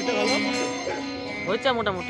হয়েছে মোটামুটি।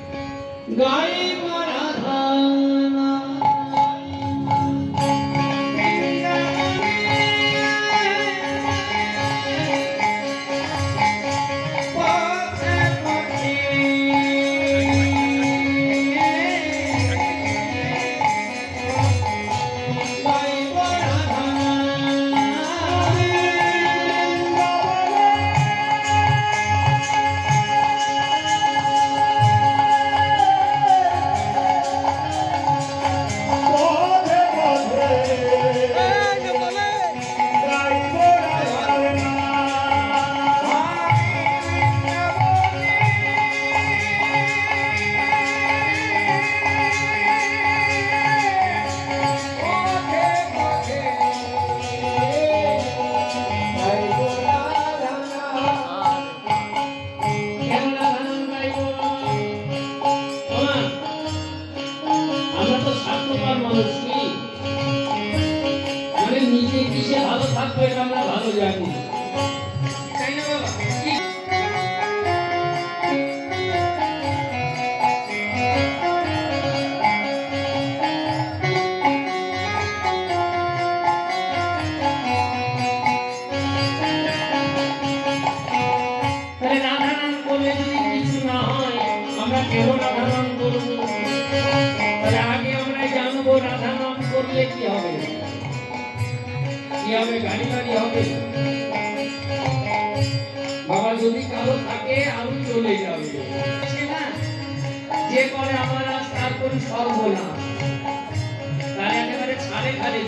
নিজে কিসে ভালো থাকবে আমরা ভালো জানি, তাই না বাবা? রাধা নাম করলে যদি কিছু না হয়, আমরা কেন রাধা নাম করবো? তাহলে আগে আমরা জানবো রাধা নাম করলে কি হবে, গাড়ি গাড়ি হবে। বাবা যদি কারো থাকে আমি চলে যাবে না, যে করে আমার আজ তার কোন সর্বনাশ, তার একেবারে ছাড়ে খালি।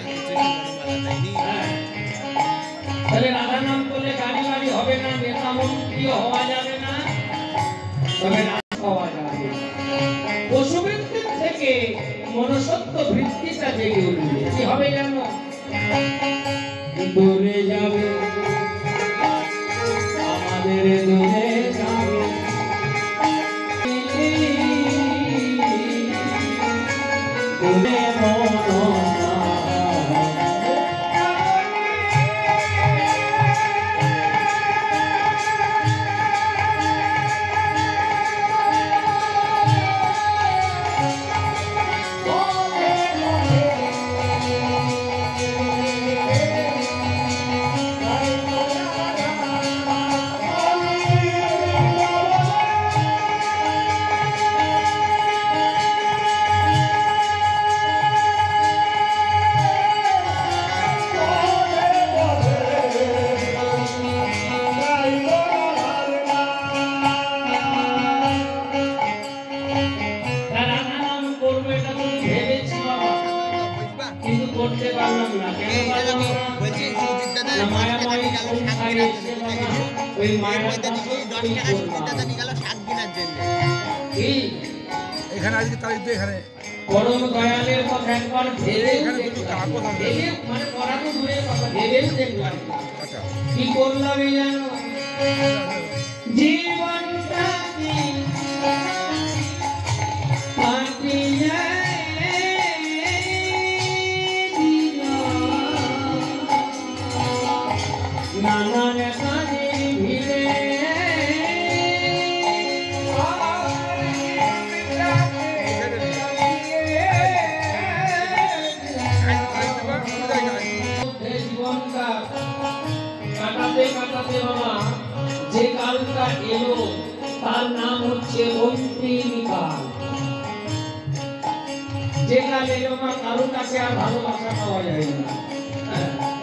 তাহলে রাধা নাম করলে গাড়ি গাড়ি হবে না, নেতা মন্ত্রীও হওয়া যাবে না, তবে হওয়া যাবে। পশুবৃত্তির থেকে মনুষ্যত্ব বৃত্তিটা জেগে উঠবে। কি হবে জানো? দূরে যাবে আমাদের, দূরে যাবে দূরে করতে পারলাম না। কেন পারলাম না? বলছি সুজিত দাদা মায়ামাই গেল শাক ওই মায়ের দাদা 10 টাকা সুজিত দাদা নিয়ে গেল শাক কেনার জন্য। কি এখানে আজকে তারিখ দিয়ে এখানে পরম দয়ালের কথা একবার ভেবে ভেবে মানে পড়া তো দূরের কথা, ভেবেও দেখলাম। আচ্ছা কি করলাম জানো? জীবনটা কি পাটিয়া নানান কাজে ভিড়ে জীবনটা কাটাতে কাটাতে বাবা যে কালটা এলো তার নাম হচ্ছে অন্তিম কাল। যে কাল এলো না কারোর কাছে আর ভালোবাসা পাওয়া যায় না।